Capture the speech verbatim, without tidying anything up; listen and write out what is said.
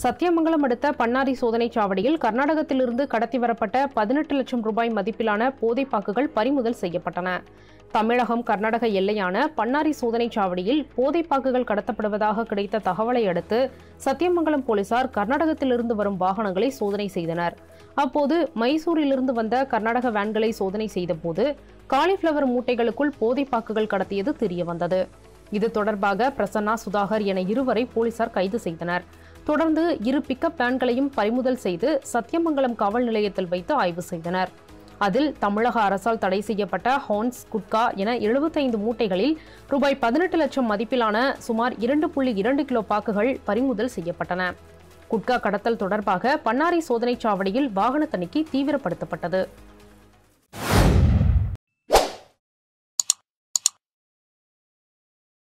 சத்தியமங்கலம் அடுத்த பன்னாரி சோதனைச் சாவடியில் கர்நாடகத்திலிருந்து கடத்தி வரப்பட்ட பதினெட்டு லட்சம் ரூபாய் மதிப்பிலான போதைப்பாக்குகள் பறிமுதல் செய்யப்பட்டன. தமிழகம் கர்நாடக எல்லையான பன்னாரி சோதனைச் சாவடியில் போதைப்பாக்குகள் கடத்தப்படுவதாக கிடைத்த தகவலை அடுத்து சத்தியமங்கலம் போலீசார் கர்நாடகத்திலிருந்து வரும் வாகனங்களை சோதனை செய்தனர். அப்போது மைசூரிலிருந்து வந்த கர்நாடக வேன்களை சோதனை செய்தபோது காலிஃபிளவர் மூட்டைகளுக்குள் போதைப்பாக்குகள் கடத்தியது தெரியவந்தது. இது தொடர்பாக பிரசன்னா, சுதாகர் என இருவரை போலீசார் கைது செய்தனர். தொடர்ந்து இரு பிக்கப் வேன்களையும் பறிமுதல் செய்து சத்தியமங்கலம் காவல் நிலையத்தில் வைத்து ஆய்வு செய்தனர். அதில் தமிழக அரசால் தடை செய்யப்பட்ட ஹார்ன்ஸ், குட்கா என எழுபத்தைந்து மூட்டைகளில் ரூபாய் பதினெட்டு லட்சம் மதிப்பிலான சுமார் இரண்டு புள்ளி இரண்டு கிலோ பாக்குகள் பறிமுதல் செய்யப்பட்டன. குட்கா கடத்தல் தொடர்பாக பன்னாரி சோதனைச் சாவடியில் வாகன தணிக்கை தீவிரப்படுத்தப்பட்டது.